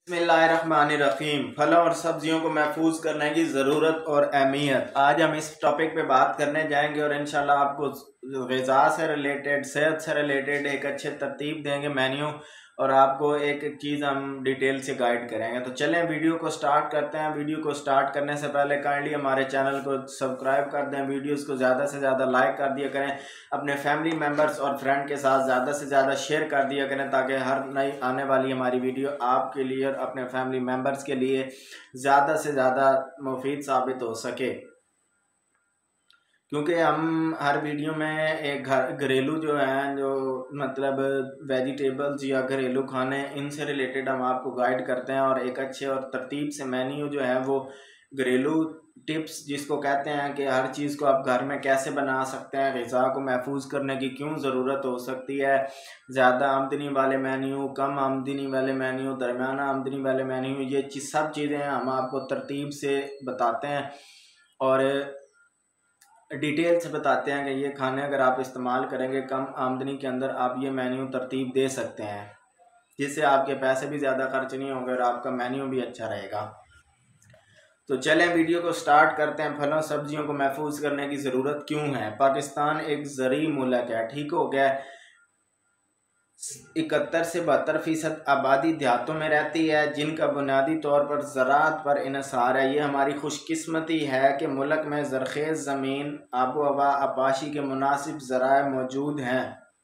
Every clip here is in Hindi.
बिस्मिल्लाहिर्रहमानिर्रहीम। फलों और सब्जियों को महफूज करने की ज़रूरत और अहमियत, आज हम इस टॉपिक पे बात करने जाएंगे और इंशाल्लाह आपको ग़िज़ा से रिलेटेड, सेहत से रिलेटेड एक अच्छे तरतीब देंगे मेन्यू, और आपको एक एक चीज़ हम डिटेल से गाइड करेंगे। तो चलें वीडियो को स्टार्ट करते हैं। वीडियो को स्टार्ट करने से पहले काइंडली हमारे चैनल को सब्सक्राइब कर दें, वीडियोस को ज़्यादा से ज़्यादा लाइक कर दिया करें, अपने फैमिली मेम्बर्स और फ्रेंड के साथ ज़्यादा से ज़्यादा शेयर कर दिया करें, ताकि हर नई आने वाली हमारी वीडियो आपके लिए और अपने फैमिली मेम्बर्स के लिए ज़्यादा से ज़्यादा मुफीद साबित हो सके। क्योंकि हम हर वीडियो में एक घरेलू जो है, जो मतलब वेजिटेबल्स या घरेलू खाने, इनसे रिलेटेड हम आपको गाइड करते हैं, और एक अच्छे और तरतीब से मेन्यू जो है वो घरेलू टिप्स जिसको कहते हैं कि हर चीज़ को आप घर में कैसे बना सकते हैं, ग़िज़ा को महफूज करने की क्यों ज़रूरत हो सकती है, ज़्यादा आमदनी वाले मेन्यू, कम आमदनी वाले मेन्यू, दरमियाना आमदनी वाले मेन्यू, ये सब चीज़ें हम आपको तरतीब से बताते हैं और डिटेल से बताते हैं कि ये खाने अगर आप इस्तेमाल करेंगे कम आमदनी के अंदर, आप ये मेन्यू तरतीब दे सकते हैं, जिससे आपके पैसे भी ज़्यादा खर्च नहीं होंगे और आपका मेन्यू भी अच्छा रहेगा। तो चलें वीडियो को स्टार्ट करते हैं। फलों सब्जियों को महफूज करने की ज़रूरत क्यों है? पाकिस्तान एक ज़री मुल्क है, ठीक हो गया। 71 से 72% आबादी देहातों में रहती है, जिनका बुनियादी तौर पर ज़राअत पर इन्हसार है। ये हमारी खुशकिस्मती है कि मुल्क में ज़रख़ेज़ ज़मीन, आबो हवा, आबाशी के मुनासिब ज़राए मौजूद हैं।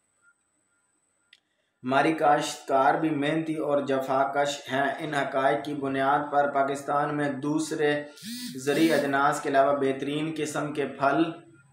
हमारी काश्तकार भी मेहनती और जफाकश हैं। इन हक़ाइक़ की बुनियाद पर पाकिस्तान में दूसरे ज़रूरी अजनास के अलावा बेहतरीन किस्म के फल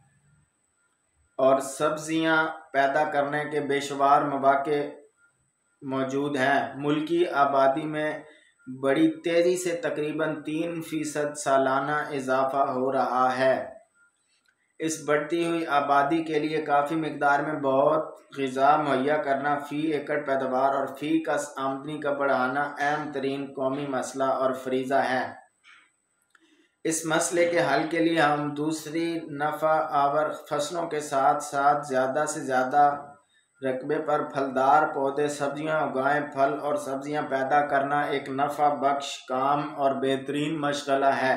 और सब्ज़ियाँ पैदा करने के बेशुमार मौक़े मौजूद हैं। मुल्की आबादी में बड़ी तेज़ी से तकरीबन 3% सालाना इजाफ़ा हो रहा है। इस बढ़ती हुई आबादी के लिए काफ़ी मिकदार में बहुत ग़िज़ा मुहैया करना, फ़ी एकड़ पैदावार और फ़ी कस आमदनी का बढ़ाना अहम तरीन कौमी मसला और फरीज़ा है। इस मसले के हल के लिए हम दूसरी नफ़ा आवर फसलों के साथ साथ ज़्यादा से ज़्यादा रकबे पर फलदार पौधे सब्जियां उगाएं। फल और सब्जियां पैदा करना एक नफ़ा बख्श काम और बेहतरीन मशग़ला है।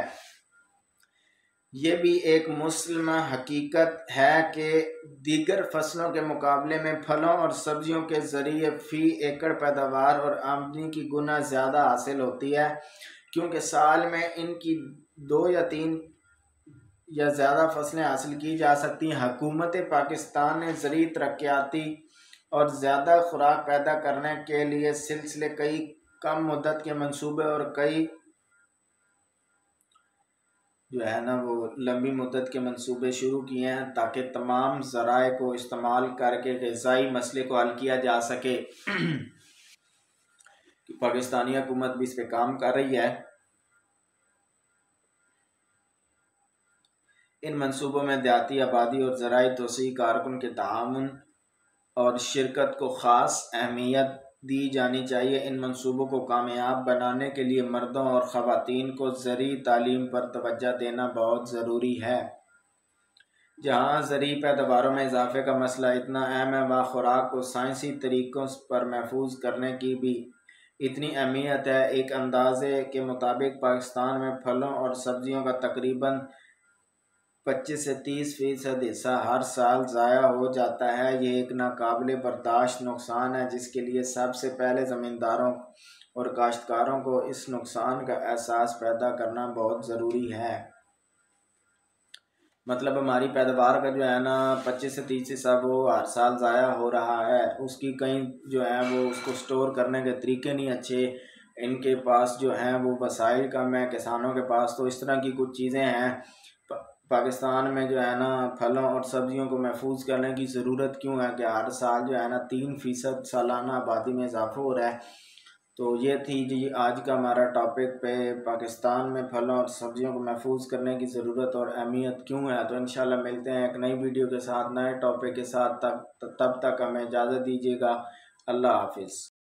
ये भी एक मुस्लिम हकीकत है कि दीगर फसलों के मुकाबले में फलों और सब्जियों के ज़रिए फ़ी एकड़ पैदावार और आमदनी की गुना ज़्यादा हासिल होती है, क्योंकि साल में इनकी 2 या 3 या ज़्यादा फसलें हासिल की जा सकती हैं। हुकूमत पाकिस्तान ने ज़रूरी तरक्याती और ज़्यादा खुराक पैदा करने के लिए सिलसिले कई कम मुद्दत के मंसूबे और कई जो है ना वो लंबी मुद्दत के मंसूबे शुरू किए हैं, ताकि तमाम ज़राए को इस्तेमाल करके ग़िज़ाई मसले को हल किया जा सके। पाकिस्तानी हुकूमत भी इस पर काम कर रही है। इन मंसूबों में देहाती आबादी और ज़राई तोसी कारकुन के ताउन और शिरकत को ख़ास अहमियत दी जानी चाहिए। इन मंसूबों को कामयाब बनाने के लिए मर्दों और ख़वातीन को ज़रूरी तालीम पर तवज्जो देना बहुत ज़रूरी है। जहाँ ज़रूरी पैदावारों में इजाफ़े का मसला इतना अहम है, वहाँ खुराक को साइंसी तरीक़ों पर महफूज करने की भी इतनी अहमियत है। एक अंदाज़े के मुताबिक पाकिस्तान में फलों और सब्जियों का तकरीबन 25 से 30% हिस्सा हर साल ज़ाया हो जाता है। ये एक नाकाबिले बर्दाश्त नुकसान है, जिसके लिए सबसे पहले ज़मींदारों और काश्तकारों को इस नुकसान का एहसास पैदा करना बहुत ज़रूरी है। मतलब हमारी पैदावार का जो है ना 25 से 30 हिस्सा वो हर साल ज़ाया हो रहा है। उसकी कई जो है वो उसको स्टोर करने के तरीके नहीं अच्छे, इनके पास जो हैं वो वसाइल कम है किसानों के पास। तो इस तरह की कुछ चीज़ें हैं। पाकिस्तान में जो है ना फलों और सब्जियों को महफूज करने की ज़रूरत क्यों है कि हर साल जो है ना 3% सालाना आबादी में इजाफा हो रहा है। तो ये थी जी आज का हमारा टॉपिक पे, पाकिस्तान में फलों और सब्जियों को महफूज करने की ज़रूरत और अहमियत क्यों है। तो इंशाल्लाह मिलते हैं एक नई वीडियो के साथ, नए टॉपिक के साथ। तब तक हमें इजाज़त दीजिएगा। अल्लाह हाफिज़।